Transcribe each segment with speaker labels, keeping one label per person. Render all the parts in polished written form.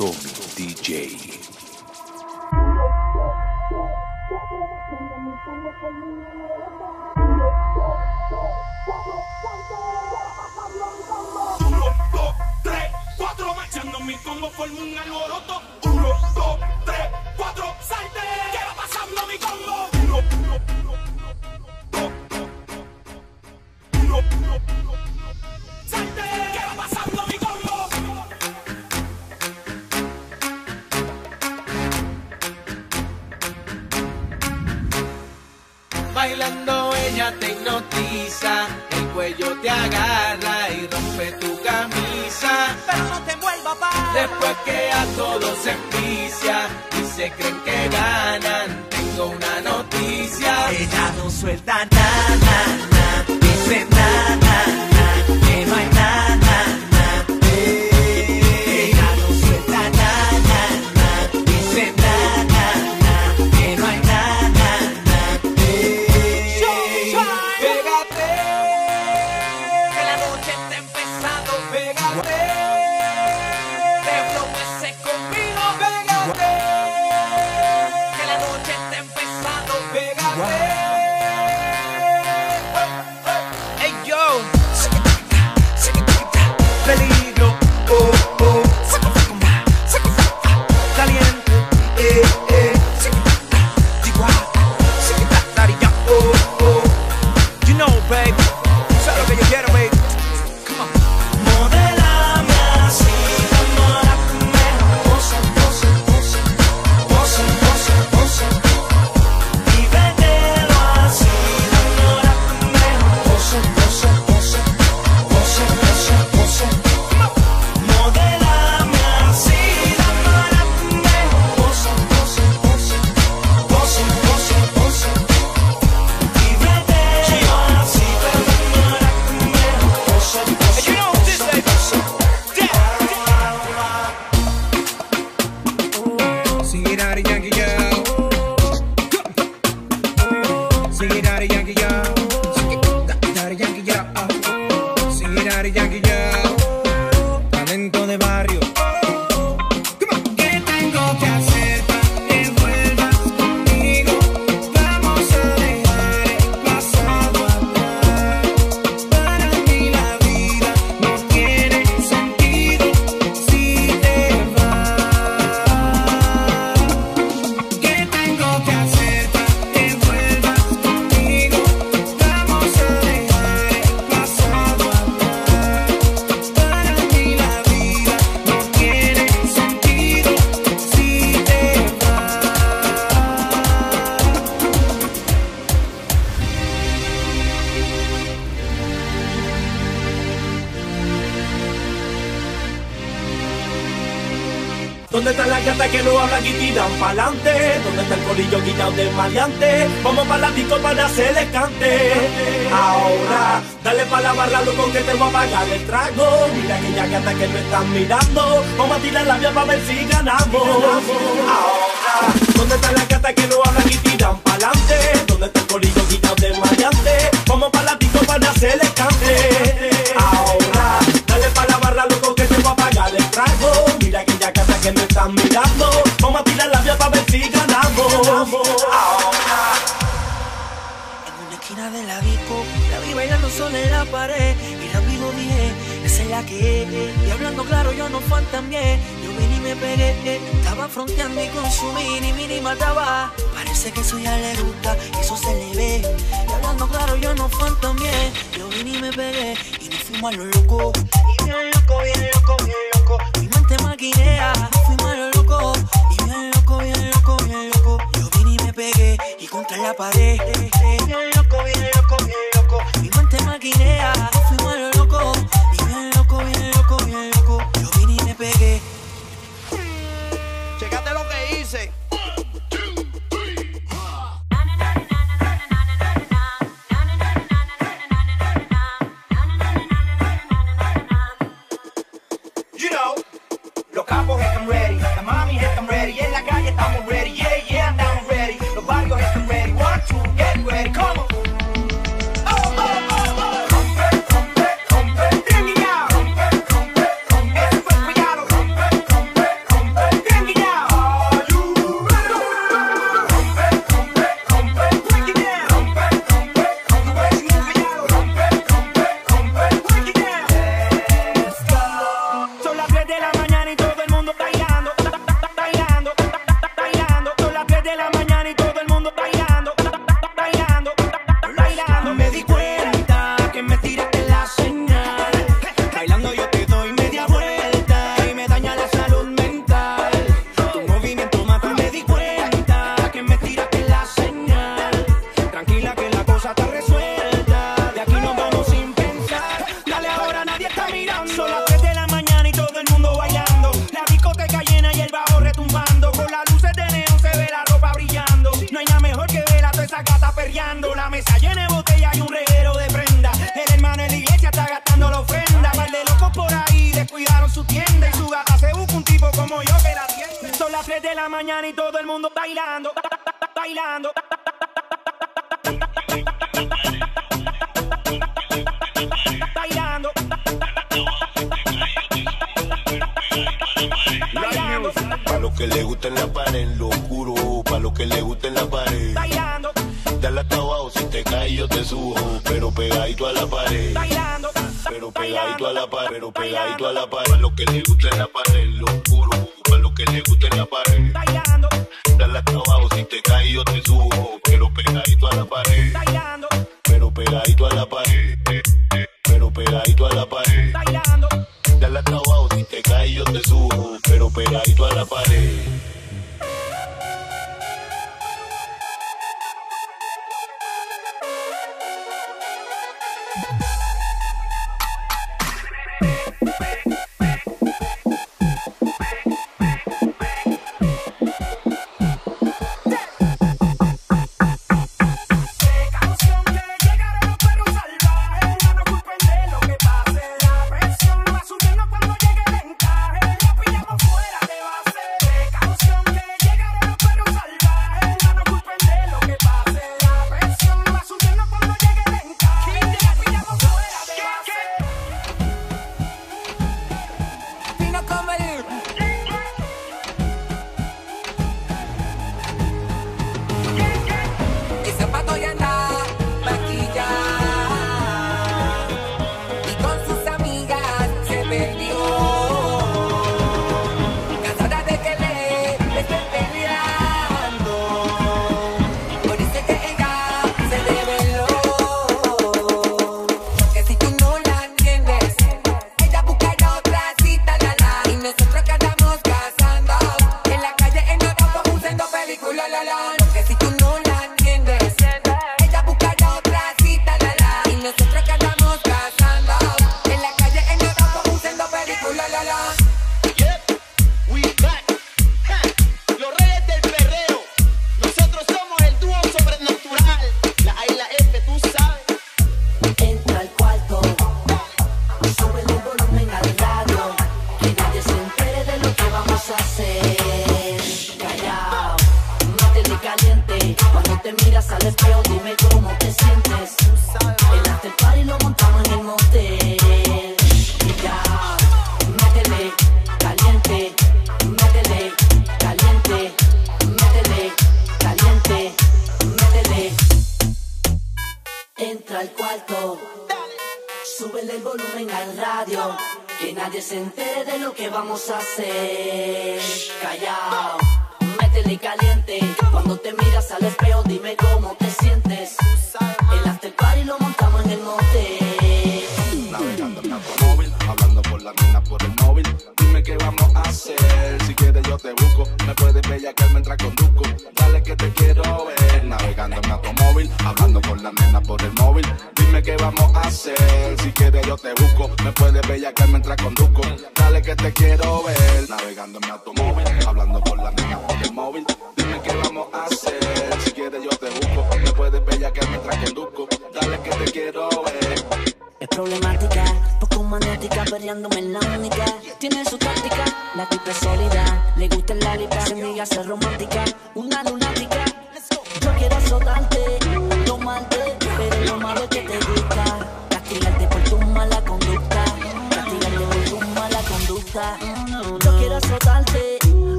Speaker 1: Tommy DJ.
Speaker 2: Marchando mi combo forma un alboroto. 1, 2, 3, 4, salte. ¿Qué va pasando mi combo? 1, 2, salte. ¿Qué va pasando mi combo?
Speaker 3: Bailando ella te hipnotiza, el cuello te agarra y rompe tu camisa.
Speaker 2: Pero no te envuelva, pa.
Speaker 3: Después que a todos se envicia y se creen que ganan, tengo una noticia.
Speaker 2: Ella no suelta nada, dice nada, que no hay nada. Ella no suelta nada, dice nada, que no hay nada.
Speaker 3: Pégate, que la noche está empezando. Pégate, te bloquees conmigo. Pégate, que la noche está empezando. Pégate. Hey yo,
Speaker 2: Peligro, oh, oh, caliente, oh, oh. You know, babe, sabes lo que yo quiero, babe. Come on. Modelame así, enamórame, pose, pose, pose, pose, pose, pose. Y véndelo así, enamórame, pose, pose, pose, pose, pose, pose. Modelame así, enamórame, pose, pose, pose, pose, pose, pose. Y véndelo así, enamórame, pose, pose. You know this, baby.
Speaker 4: Sing it out, Yankee, yo. Sing it out, Yankee, yo. Daddy Yankee, yo. Sing it out, Yankee, yo. Talento de barrio. Come on. ¿Qué tengo que hacer para que vuelvas conmigo? Vamos a dejar el pasado atrás. Para mí la vida no tiene sentido si te vas. ¿Qué tengo que hacer para que vuelvas conmigo? Vamos a dejar el pasado atrás. Para mí la vida no tiene sentido si te vas.
Speaker 2: ¿Dónde están las gatas que no hablan y tiran pa'lante? ¿Dónde está el colillo quitado de maleante? Vamos pa' la disco para hacerle cante. Ahora, dale pa' la barra, loco, que te voy a pagar el trago. Mira aquellas gatas que me están mirando. Vamos a tirar la vía pa' ver si ganamos. Ahora, ¿dónde están las gatas que no hablan y tiran pa'lante? ¿Dónde está el colillo quitado de maleante? Vamos pa' la disco para hacerle cante. Ahora, dale pa' la barra, loco, que te voy a pagar el trago. Mira aquella casa que me están mirando. Vamos a tirar la vía para ver si ganamos. Ahora.
Speaker 5: En una esquina de la disco, la vi bailando sola en la pared. Y rápido dije, esa es la que es. Y hablando claro, yo no fantameé. Yo vine y me pegué. Estaba fronteando y con su mini mataba. Parece que eso ya le gusta, eso se le ve. Y hablando claro, yo no fantameé. Yo vine y me pegué. Y nos fuimos a lo loco. Y bien loco, bien loco, bien loco. Mi mente maquinea. Nos fuimos a lo loco. Y bien loco, bien loco, bien loco. Yo vine y me pegué. Y contra la pared. Bien loco, bien loco, bien loco. Mi mente maquinea. Nos fuimos a lo loco. Y bien loco, bien loco, bien loco. Yo vine y me pegué.
Speaker 4: Chécate lo que hice.
Speaker 2: You know, los capos están ready, las mami están ready, en la calle estamos ready, yeah, yeah, andamos ready, los barrios están ready, 1, 2, get ready.
Speaker 4: mesa llena de botella y un reguero de prenda. El hermano en la iglesia está gastando la ofrenda. Par de locos por ahí descuidaron su tienda y su gata se busca un tipo como yo que la atiende. Son las 3 de la mañana y todo el mundo bailando, bailando. Bailando. Bailando.
Speaker 1: Pa' los que le gusta en la pared, en lo oscuro. Pa' los que le gusta en la pared.
Speaker 4: Bailando.
Speaker 1: Dale hasta abajo, si te caes yo te subo. Pero pegadito a la pared.
Speaker 4: Bailando.
Speaker 1: Pero pegadito a la pared. Pero pegadito a la pared. Pa' los que le gusta en la pared, en lo oscuro. Pa' los que le gusta en la pared.
Speaker 4: Bailando.
Speaker 1: Dale hasta abajo, si te caes yo te subo. Pero pegadito a la pared.
Speaker 4: Bailando.
Speaker 1: Pero pegadito a la pared. Pero pegadito a la pared.
Speaker 4: Bailando.
Speaker 1: Dale hasta abajo, si te caes yo te subo. Pero pegadito a la pared.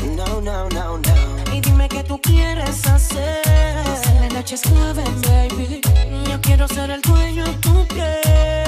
Speaker 6: Y dime qué tú quieres hacer. La noche es joven, baby.
Speaker 5: quiero ser el dueño de tu piel.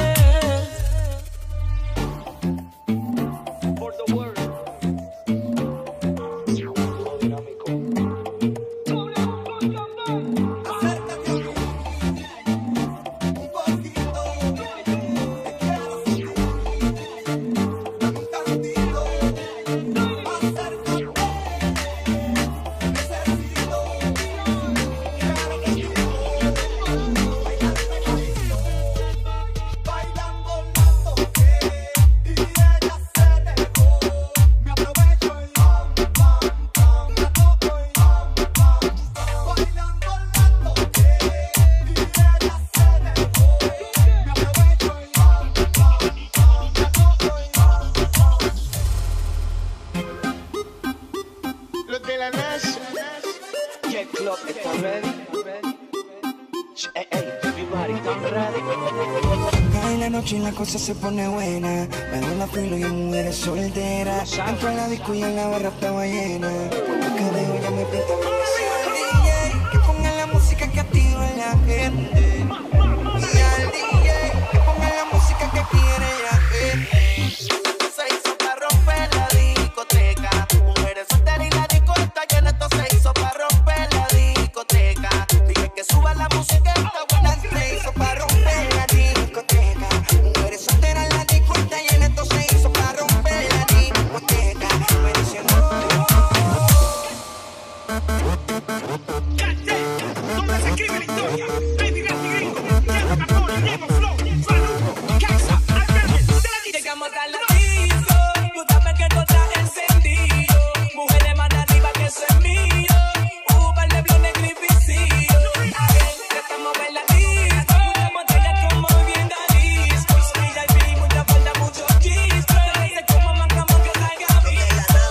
Speaker 6: Y la cosa se pone buena, me doy la filo y en mujeres solteras. Entro a la disco y en la barra estaba llena. Porque dejo ya me pinta DJ, que ponga la música que activa a la gente. Y al DJ, que ponga la música que quiere la gente. Se hizo para romper la discoteca. Mujeres solteras y la disco está llena. Esto se hizo para romper la discoteca. Dije que suba la música, está buena. Se hizo para romper la discoteca. Mujeres solteras, la disco está llena. Esto se hizo para romper la discoteca. Me dicen
Speaker 7: ¿dónde se escribe la historia? Baby, gringo, ya me acuerdo, Diego Flow, Salud, Casa, Alberto, te la dice.
Speaker 5: Llegamos a la disco, tú sabes que todo está encendido. Mujeres más arriba que eso es mío. Par de blones gripicillos. Que estamos en la disco. Muchas botellas como bien disco. VIP, mucha falda, mucho chisco. Se como mancamos que salga visto.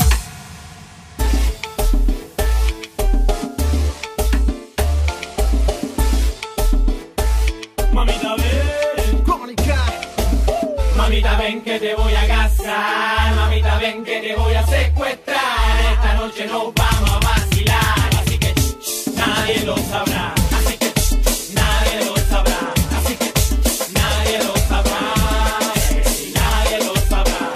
Speaker 2: Mamita ven, mamita ven que te voy a casar, mamita ven que te voy a secuestrar, esta noche nos vamos a vacilar, así que nadie lo sabrá, así que nadie lo sabrá, así que nadie lo sabrá, nadie lo sabrá.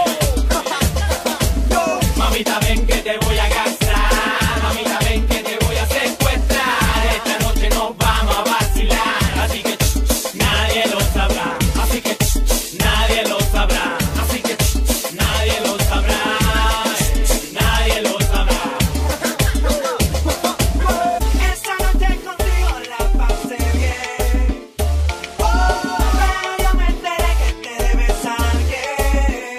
Speaker 2: Mamita ven que te voy a casar, mamita ven que te voy a secuestrar, esta noche nos vamos a vacilar, así que nadie lo sabrá, así que nadie lo sabrá, así que nadie lo sabrá, nadie lo sabrá.
Speaker 5: Esta noche contigo la pasé bien. Pero yo me enteré que te debes a alguien.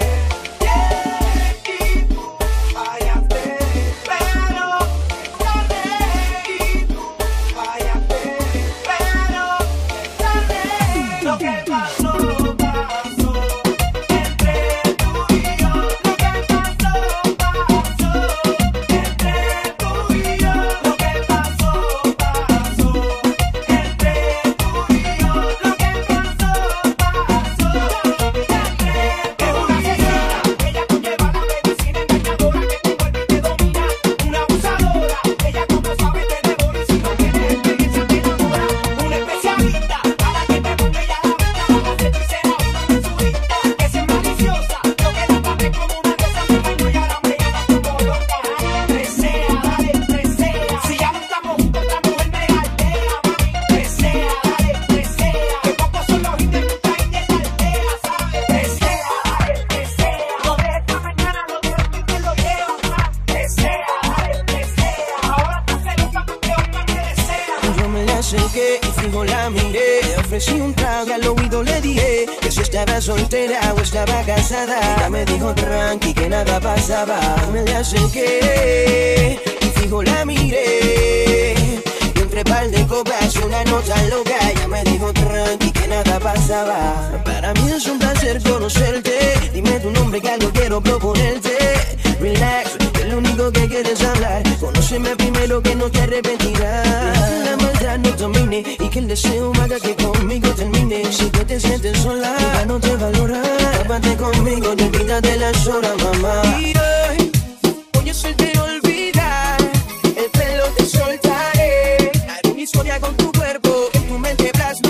Speaker 5: Y tú fallaste. Pero tarde. Y tú fallaste. Pero tarde. Lo que pasó, pasó. Entre tú y yo. Lo que pasó, pasó. Entre tú y yo. Lo que pasó, pasó. Entre tú y yo. Lo que pasó, pasó. Es una asesina, ella conlleva la medicina engañadora que te vuelve y te domina. Una abusadora, ella como sabe te devora y si no tienes experiencia te enamora. Una especialista, para que te ponga ella la vista, la base y será una mensurista. Que si es maliciosa, lo que la pate como una diosa me baño y ahora me llama como loca. Dale, presea, si ya no estamos juntos, esta mujer me aldea, mami. Presea, dale, presea, que pocos son los intentos ahí de la aldea, ¿sabes? Presea, dale, presea, lo de esta mañana lo de hoy te lo lleva más. Presea, dale, presea, ahora tú se lo porque hoy más te desea.
Speaker 6: Yo me la acerqué y fijo la miré. Le ofrecí un trago y al oído le dije que si estaba soltera o estaba casada. Ella me dijo tranqui que nada pasaba. Me la acerqué y fijo la miré. Y entre par de copas y una nota loca, ella me dijo tranqui que nada pasaba. Para mí es un placer conocerte. Dime tu nombre que algo quiero proponerte. Relax, que lo único que quieres hablar. Conóceme primero que no te arrepentirás. La maldad no domine y que el deseo haga que conmigo termine. Si tú te sientes sola, ella no te valora. Tápate conmigo y olvídate las horas, mamá. Y hoy es el de olvidar. El pelo te soltaré. Haré una historia con tu cuerpo, en tu mente plasma.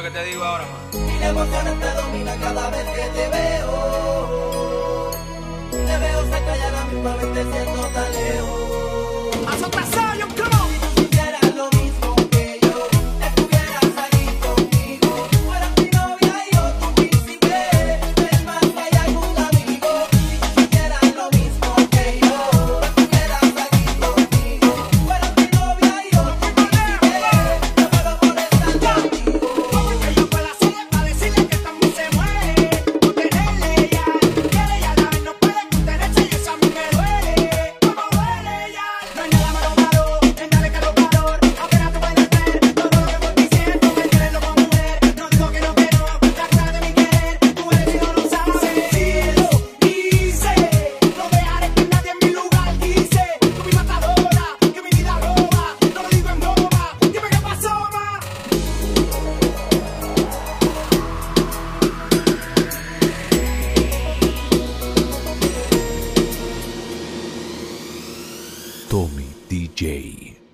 Speaker 3: que te digo ahora, man.
Speaker 5: Y la emoción te domina cada vez que te veo. Te veo cerca y a la misma vez te siento tan lejos. Si tú supieras lo mismo que yo, estuvieras aquí conmigo. Fueras mi novia y yo tu príncipe, del más allá y un amigo. Si tú supieras lo mismo que yo, estuvieras aquí conmigo. Fueras mi novia y yo tu príncipe, yo pago por estar contigo.
Speaker 7: ¿Cómo es que yo puedo hacer para decirle que también se muere? Por tenerle ya, quiere ya la vez no puede contenerse y eso a mí me duele. ¿Cómo duele ya? No hay nada malo malo, en darle calor calor. Apenas tú puedes ver todo lo que voy diciendo. Me tienes loco mujer, no digo que no, la cara de mi querer, tú eres y no lo sabes. Cielo, dice, no dejaré que nadie en mi lugar dice. Tú mi matadora, que mi vida roba, no lo digo en broma. Dime qué pasó, ma.
Speaker 1: Tommy DJ.